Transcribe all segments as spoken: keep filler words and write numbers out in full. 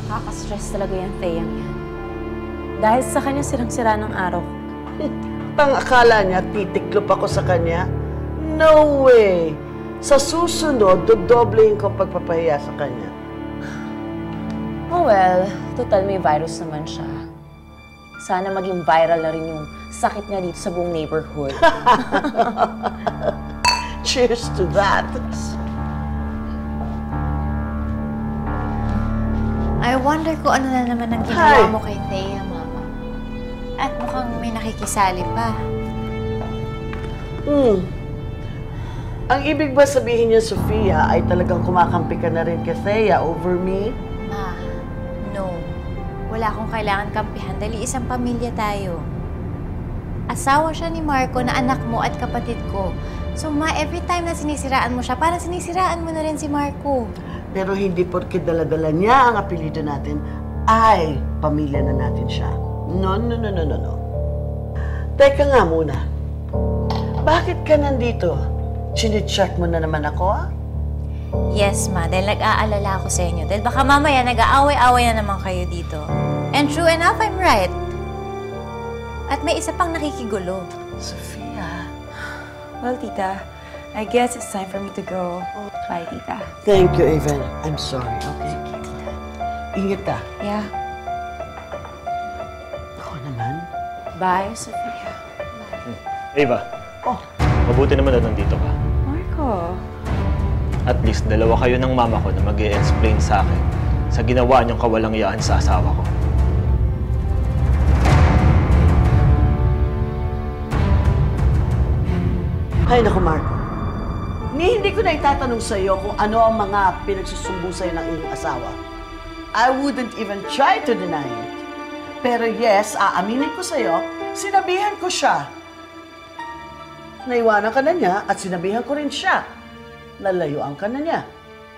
Nakaka-stress talaga yung Thea yan. Dahil sa kanya sirang-sira ng araw ko. Pang akala niya, titiklop ako sa kanya? No way! Sa susunod, dodoblein ko pagpapahiya sa kanya. Oh well, total may virus naman siya. Sana maging viral na rin yung sakit niya dito sa buong neighborhood. Cheers to that! I wonder kung ano na naman ang ginawa mo kay Thea, Mama. At mukhang may nakikisali pa. Hmm. Ang ibig ba sabihin niya, Sofia, ay talagang kumakampi ka na rin kay Thea over me? Ma, no. Wala akong kailangan kampihan dahil isang pamilya tayo. Asawa siya ni Marco na anak mo at kapatid ko. So, Ma, every time na sinisiraan mo siya, parang sinisiraan mo na rin si Marco. Pero hindi porke dala-dala niya ang apelido natin, ay pamilya na natin siya. No, no, no, no, no, no. Teka nga muna. Bakit ka nandito? Chine-check mo na naman ako, ah? Yes, Ma. Dahil nag-aalala ako sa inyo. Dahil baka mamaya nag-aaway-aaway na naman kayo dito. And true enough, I'm right. At may isa pang nakikigulo. Sofia. Well, Tita, I guess it's time for me to go. Bye, Tita. Thank you, Evan. I'm sorry, okay? Ingat ka. Yeah. Ako naman. Bye, Sofia. Ava, Oh, mabuti naman na nandito ka. Marco. At least dalawa kayo ng mama ko na mag-e-explain sa akin sa ginawa niyong kawalang-yaan sa asawa ko. Hay naku, Marco. Ni hindi ko na itatanong sa iyo kung ano ang mga pinagsusumbong sa'yo ng iyong asawa. I wouldn't even try to deny it. Pero yes, aaminin ko sa'yo, sinabihan ko siya. Naiwanan ka na niya at sinabihan ko rin siya. Lalayuan ka na niya.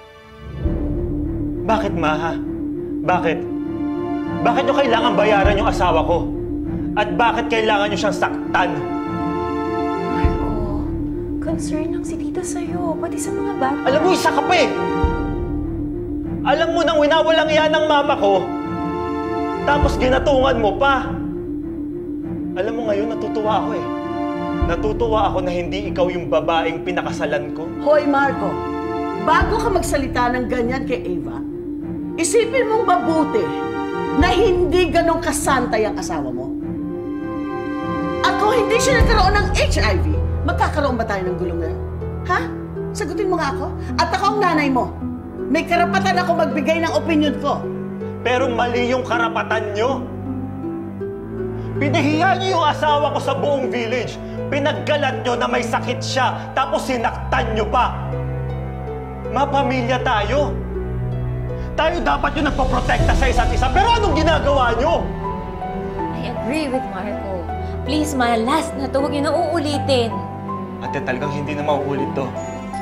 Bakit, Maha? Bakit? Bakit nyo kailangan bayaran yung asawa ko? At bakit kailangan nyo siyang saktan? Marco, concern lang si Tita sa'yo, pati sa mga bata. Alam mo, isa ka pa eh! Alam mo nang winawalang yan ng mama ko, tapos ginatungan mo pa. Alam mo ngayon, natutuwa ako eh. Natutuwa ako na hindi ikaw yung babaeng pinakasalan ko. Hoy, Marco, bago ka magsalita ng ganyan kay Ava, isipin mong mabuti na hindi ganong kasantay ang asawa mo. At kung hindi siya nagkaroon ng H I V, magkakaroon ba tayo ng gulong ngayon? Ha? Sagutin mo nga ako. At ako ang nanay mo. May karapatan ako magbigay ng opinion ko. Pero mali yung karapatan nyo. Pinahiya niyo yung asawa ko sa buong village. Pinaggalat nyo na may sakit siya, tapos sinaktan nyo pa. Mapamilya tayo. Tayo dapat yung nagpoprotekta sa isa't isa, pero anong ginagawa nyo? I agree with Marco. Please, Ma, last na to. Huwag niyo na uulitin. Ate, talagang hindi na mauulit to.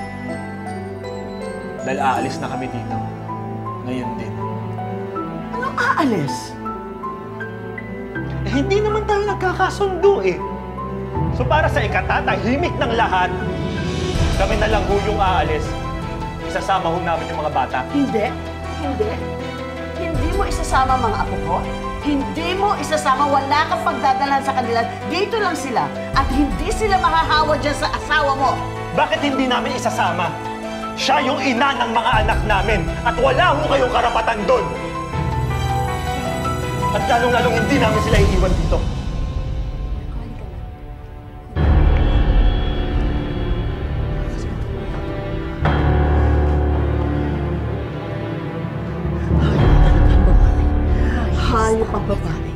Dahil aalis na kami dito. Ngayon din. Anong aalis? Eh, hindi naman tayo nagkakasundo eh. So para sa ikatatahimik ng lahat, kami na lang ho yung aalis. Isasama ho namin yung mga bata. Hindi. Hindi. Hindi mo isasama mga apo ko. Hindi mo isasama. Wala kang pagdadalan sa kanila. Dito lang sila. At hindi sila mahahawa dyan sa asawa mo. Bakit hindi namin isasama? Siya yung ina ng mga anak namin. At wala ho kayong karapatan doon. At lalong-lalong hindi namin sila iiwan dito. Hayop ang babae.